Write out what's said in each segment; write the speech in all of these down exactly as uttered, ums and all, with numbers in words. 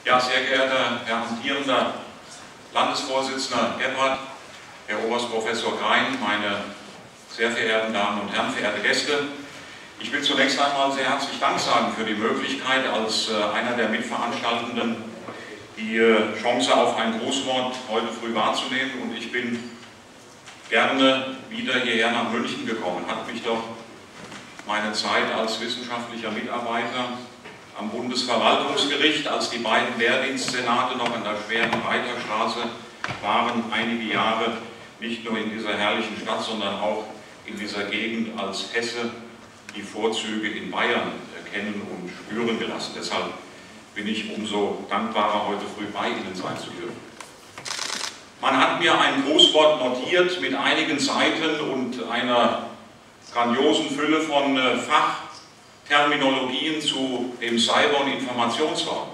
Ja, sehr geehrter Herr amtierender Landesvorsitzender Gebhardt, Herr Oberstprofessor Grein, meine sehr verehrten Damen und Herren, verehrte Gäste. Ich will zunächst einmal sehr herzlich Dank sagen für die Möglichkeit, als einer der Mitveranstaltenden die Chance auf ein Grußwort heute früh wahrzunehmen. Und ich bin gerne wieder hierher nach München gekommen, hat mich doch meine Zeit als wissenschaftlicher Mitarbeiter am Bundesverwaltungsgericht, als die beiden Wehrdienstsenate noch an der schweren Reiterstraße waren, einige Jahre nicht nur in dieser herrlichen Stadt, sondern auch in dieser Gegend als Hesse die Vorzüge in Bayern erkennen und spüren gelassen. Deshalb bin ich umso dankbarer, heute früh bei Ihnen sein zu dürfen. Man hat mir ein Grußwort notiert mit einigen Seiten und einer grandiosen Fülle von Fachterminologien zu dem Cyber- und Informationsraum.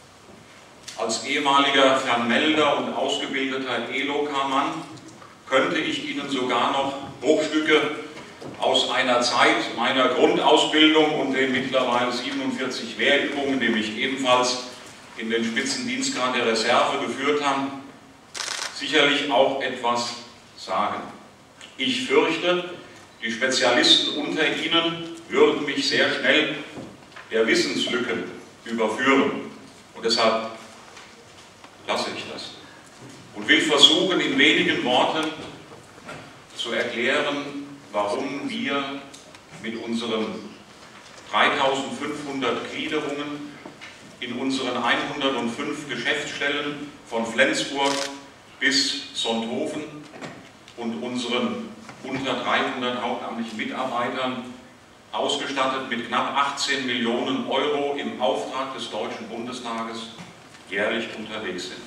Als ehemaliger Fernmelder und ausgebildeter E L O K-Mann könnte ich Ihnen sogar noch Bruchstücke aus einer Zeit meiner Grundausbildung und den mittlerweile siebenundvierzig Wehrübungen, die mich ebenfalls in den Spitzendienstgrad der Reserve geführt haben, sicherlich auch etwas sagen. Ich fürchte, die Spezialisten unter Ihnen würden mich sehr schnell der Wissenslücken überführen. Und deshalb lasse ich das und will versuchen, in wenigen Worten zu erklären, warum wir mit unseren dreitausendfünfhundert Gliederungen in unseren hundertfünf Geschäftsstellen von Flensburg bis Sonthofen und unseren unter dreihundert hauptamtlichen Mitarbeitern, ausgestattet mit knapp achtzehn Millionen Euro im Auftrag des Deutschen Bundestages, jährlich unterwegs sind.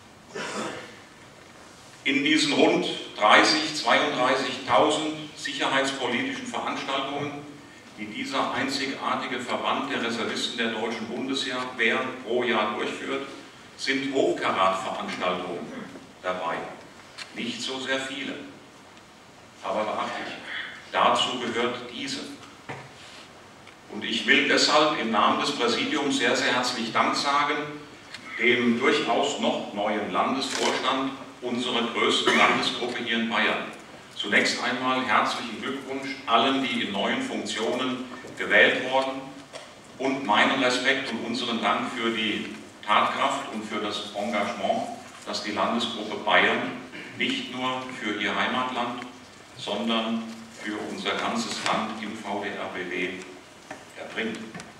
In diesen rund dreißig, zweiunddreißigtausend sicherheitspolitischen Veranstaltungen, die dieser einzigartige Verband der Reservisten der Deutschen Bundeswehr pro Jahr durchführt, sind Hochkaratveranstaltungen dabei. Nicht so sehr viele, aber beachtlich. Dazu gehört diese. Und ich will deshalb im Namen des Präsidiums sehr, sehr herzlich Dank sagen, dem durchaus noch neuen Landesvorstand unserer größten Landesgruppe hier in Bayern. Zunächst einmal herzlichen Glückwunsch allen, die in neuen Funktionen gewählt wurden, und meinen Respekt und unseren Dank für die Tatkraft und für das Engagement, das die Landesgruppe Bayern nicht nur für ihr Heimatland, sondern für unser ganzes Land im V D R B W erbringt.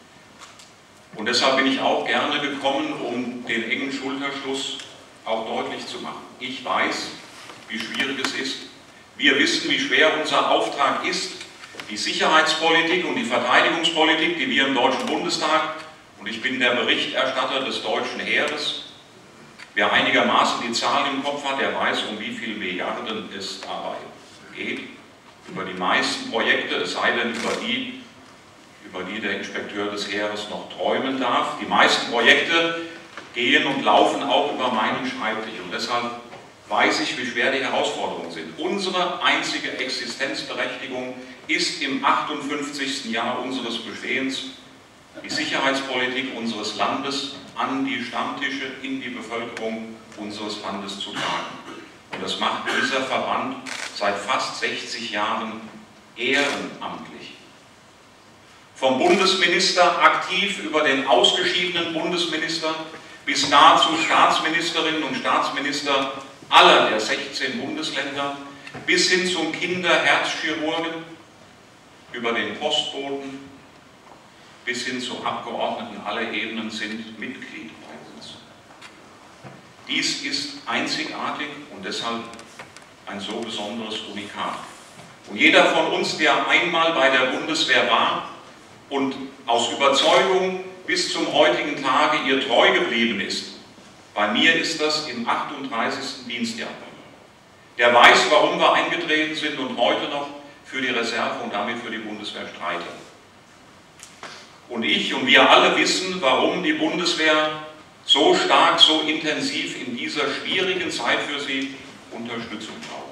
Und deshalb bin ich auch gerne gekommen, um den engen Schulterschluss auch deutlich zu machen. Ich weiß, wie schwierig es ist. Wir wissen, wie schwer unser Auftrag ist, die Sicherheitspolitik und die Verteidigungspolitik, die wir im Deutschen Bundestag, und ich bin der Berichterstatter des deutschen Heeres, wer einigermaßen die Zahlen im Kopf hat, der weiß, um wie viele Milliarden es dabei geht. Über die meisten Projekte, es sei denn über die, über die der Inspekteur des Heeres noch träumen darf. Die meisten Projekte gehen und laufen auch über meinen Schreibtisch. Und deshalb weiß ich, wie schwer die Herausforderungen sind. Unsere einzige Existenzberechtigung ist im achtundfünfzigsten Jahr unseres Bestehens, die Sicherheitspolitik unseres Landes an die Stammtische, in die Bevölkerung unseres Landes zu tragen. Und das macht dieser Verband seit fast sechzig Jahren ehrenamtlich. Vom Bundesminister aktiv über den ausgeschiedenen Bundesminister bis nahezu Staatsministerinnen und Staatsminister aller der sechzehn Bundesländer, bis hin zum Kinderherzchirurgen, über den Postboten, bis hin zu Abgeordneten aller Ebenen sind Mitglied bei uns. Dies ist einzigartig und deshalb ein so besonderes Unikat. Und jeder von uns, der einmal bei der Bundeswehr war und aus Überzeugung bis zum heutigen Tage ihr treu geblieben ist, bei mir ist das im achtunddreißigsten Dienstjahr, der weiß, warum wir eingetreten sind und heute noch für die Reserve und damit für die Bundeswehr streiten. Und ich und wir alle wissen, warum die Bundeswehr so stark, so intensiv in dieser schwierigen Zeit für sie Unterstützung braucht.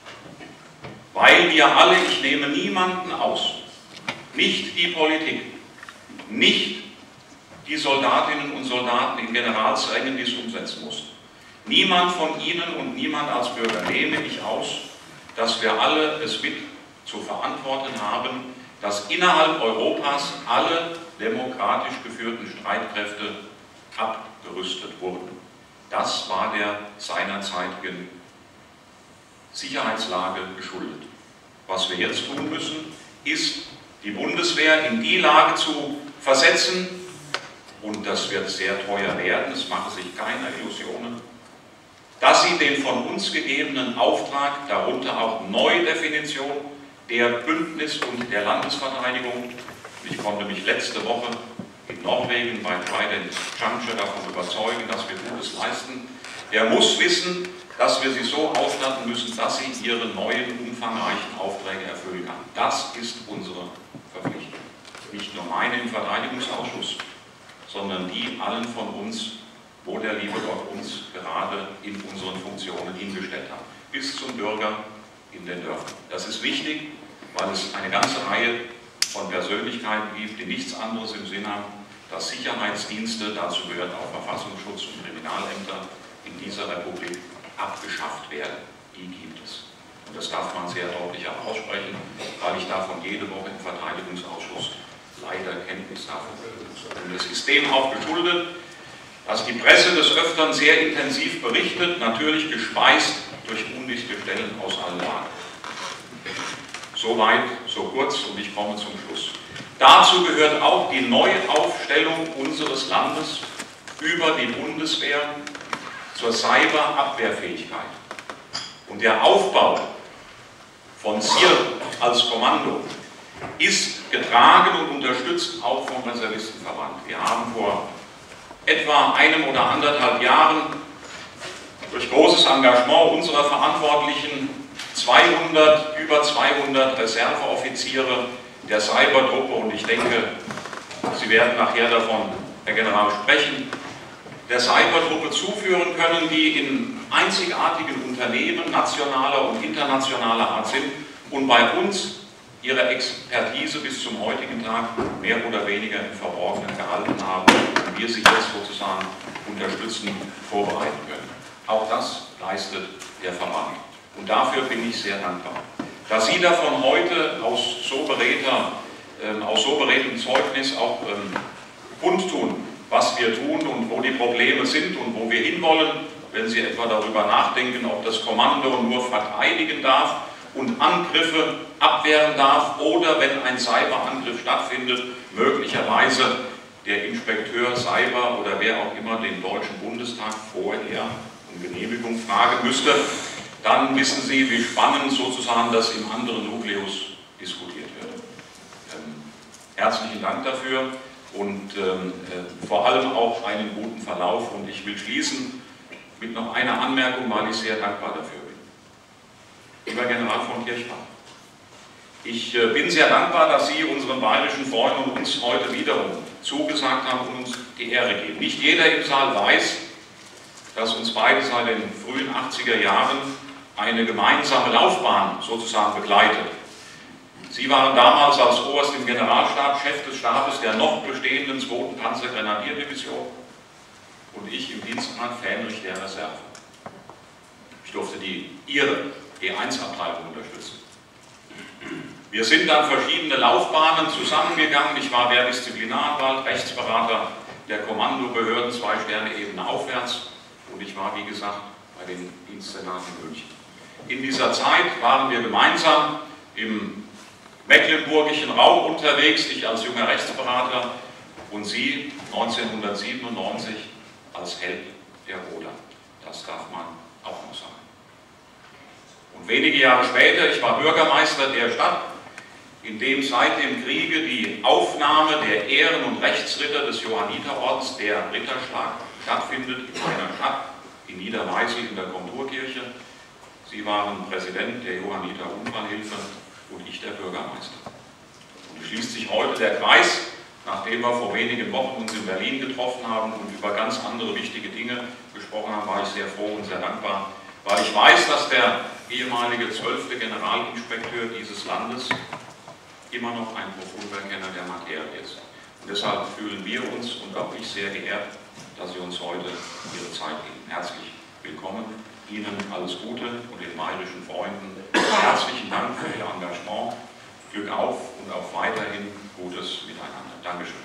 Weil wir alle, ich nehme niemanden aus, nicht die Politik, nicht die Soldatinnen und Soldaten in Generalsrängen, die es umsetzen mussten. Niemand von Ihnen und niemand als Bürger nehme ich aus, dass wir alle es mit zu verantworten haben, dass innerhalb Europas alle demokratisch geführten Streitkräfte abgerüstet wurden. Das war der seinerzeitigen Sicherheitslage geschuldet. Was wir jetzt tun müssen, ist, die Bundeswehr in die Lage zu versetzen, und das wird sehr teuer werden, es mache sich keine Illusionen, dass sie den von uns gegebenen Auftrag, darunter auch Neudefinition der Bündnis- und der Landesverteidigung, ich konnte mich letzte Woche in Norwegen bei Trident Juncture davon überzeugen, dass wir Gutes leisten, der muss wissen, dass wir sie so ausstatten müssen, dass sie ihre neuen, umfangreichen Aufträge erfüllen kann. Das ist unsere Verpflichtung. Nicht nur meine im Verteidigungsausschuss, sondern die allen von uns, wo der liebe Gott uns gerade in unseren Funktionen hingestellt hat, bis zum Bürger in den Dörfern. Das ist wichtig, weil es eine ganze Reihe von Persönlichkeiten gibt, die nichts anderes im Sinn haben, dass Sicherheitsdienste, dazu gehört auch Verfassungsschutz und Kriminalämter, in dieser Republik abgeschafft werden. Die gibt es. Und das darf man sehr deutlich auch aussprechen, weil ich davon jede Woche im Verteidigungsausschuss leider Kenntnis davon habe. Und es ist dem auch geschuldet, dass die Presse des Öfteren sehr intensiv berichtet, natürlich gespeist durch undichte Stellen aus allen Lagen. So weit, so kurz, und ich komme zum Schluss. Dazu gehört auch die Neuaufstellung unseres Landes über die Bundeswehr zur Cyberabwehrfähigkeit. Und der Aufbau von S I R als Kommando ist getragen und unterstützt auch vom Reservistenverband. Wir haben vor etwa einem oder anderthalb Jahren durch großes Engagement unserer Verantwortlichen zweihundert, über zweihundert Reserveoffiziere der Cybertruppe, und ich denke, Sie werden nachher davon, Herr General, sprechen, der Cybertruppe zuführen können, die in einzigartigen Unternehmen nationaler und internationaler Art sind und bei uns ihre Expertise bis zum heutigen Tag mehr oder weniger im Verborgenen gehalten haben und wir sie jetzt sozusagen unterstützen, vorbereiten können. Auch das leistet der Verband. Und dafür bin ich sehr dankbar. Dass Sie davon heute aus so beredter, äh, aus so beredtem Zeugnis auch ähm, kundtun, was wir tun und wo die Probleme sind und wo wir hinwollen, wenn Sie etwa darüber nachdenken, ob das Kommando nur verteidigen darf und Angriffe abwehren darf oder wenn ein Cyberangriff stattfindet, möglicherweise der Inspekteur Cyber oder wer auch immer den Deutschen Bundestag vorher um Genehmigung fragen müsste, dann wissen Sie, wie spannend sozusagen das im anderen Nukleus diskutiert wird. Ähm, herzlichen Dank dafür und ähm, äh, vor allem auch einen guten Verlauf, und ich will schließen mit noch einer Anmerkung, weil ich sehr dankbar dafür bin. Lieber General von Kirchbach, ich äh, bin sehr dankbar, dass Sie unseren bayerischen Freunden und uns heute wiederum zugesagt haben und uns die Ehre geben. Nicht jeder im Saal weiß, dass uns beide seit den frühen achtziger Jahren eine gemeinsame Laufbahn sozusagen begleitet. Sie waren damals als Oberst im Generalstab Chef des Stabes der noch bestehenden zweiten Panzergrenadierdivision und ich im Dienstgrad Fähnrich der Reserve. Ich durfte die Ihre E eins Abteilung unterstützen. Wir sind dann verschiedene Laufbahnen zusammengegangen. Ich war Wehrdisziplinarwald, Rechtsberater der Kommandobehörden, zwei Sterne Ebene aufwärts, und ich war, wie gesagt, bei den Dienstsenaten in München. In dieser Zeit waren wir gemeinsam im mecklenburgischen Raum unterwegs, ich als junger Rechtsberater und Sie neunzehnhundertsiebenundneunzig als Held der Oder. Das darf man auch noch sagen. Und wenige Jahre später, ich war Bürgermeister der Stadt, in dem seit dem Kriege die Aufnahme der Ehren- und Rechtsritter des Johanniterordens, der Ritterschlag, stattfindet in meiner Stadt, in Niederweisel in der Komturkirche. Sie waren Präsident der Johanniter Unfallhilfe und ich der Bürgermeister. Und es schließt sich heute der Kreis, nachdem wir vor wenigen Wochen uns in Berlin getroffen haben und über ganz andere wichtige Dinge gesprochen haben, war ich sehr froh und sehr dankbar, weil ich weiß, dass der ehemalige zwölfte Generalinspekteur dieses Landes immer noch ein profunder Kenner der Materie ist. Und deshalb fühlen wir uns und auch ich sehr geehrt, dass Sie uns heute Ihre Zeit geben. Herzlich willkommen, Ihnen alles Gute und den mailischen Freunden herzlichen Dank für Ihr Engagement. Glück auf und auf weiterhin gutes Miteinander. Dankeschön.